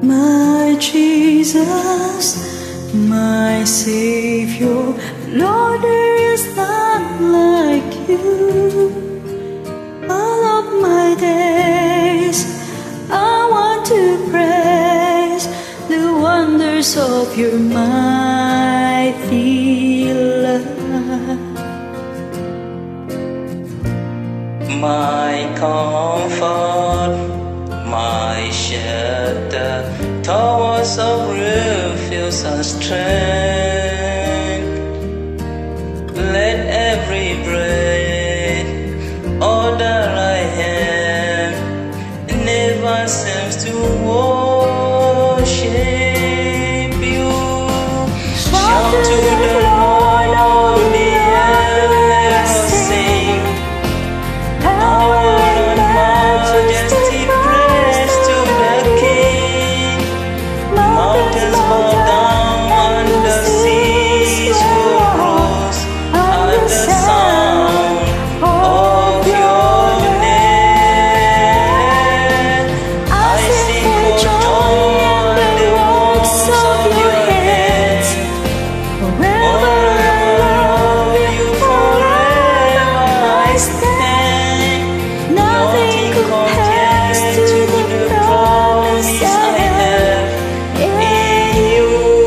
My Jesus, my Savior, Lord, there is none like you. All of my days I want to praise the wonders of your mighty love. My comfort, my shelter, towers of refuge and strength. Let every breath, all that I am, never seems to worship you. Shout to the Lord, all the earth, let us sing. Power and majesty, praise to the King. Mountains bow down and the seas will cross at the sound of your name. I sing for joy at the works of your hands. Forever I love you, forever I stand. Nothing compares to the promise I have in you.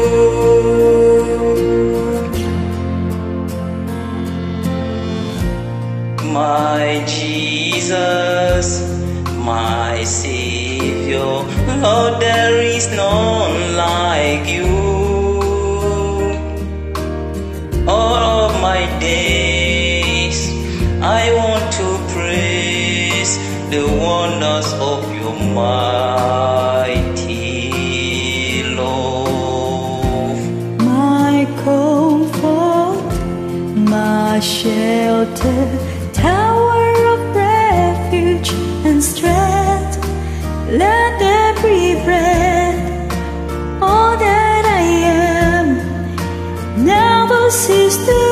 My Jesus, my Savior, Lord, there is none like you. All of my days I want to praise the wonders of your mighty love. My comfort, my shelter, tower of refuge and strength. Let every breath, all that I am, never cease to